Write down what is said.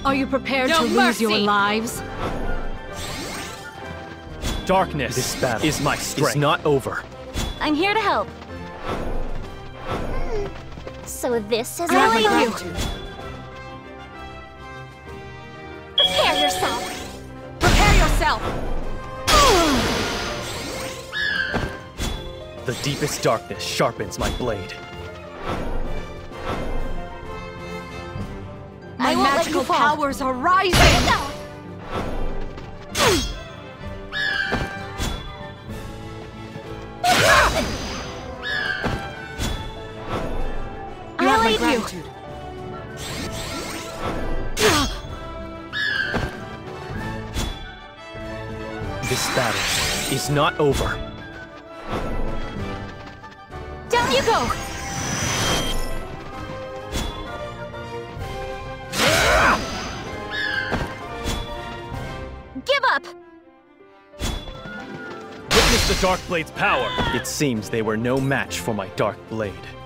Are you prepared No to lose mercy! your lives? Darkness This battle is my strength. is not over. I'm here to help. So this is I our leave you. Prepare yourself. Prepare yourself! The deepest darkness sharpens my blade. My I won't let magical you fall. powers are rising! You have my leave you. gratitude. This battle is not over. Down you go. Give up. Witness the Dark Blade's power. It seems they were no match for my dark blade.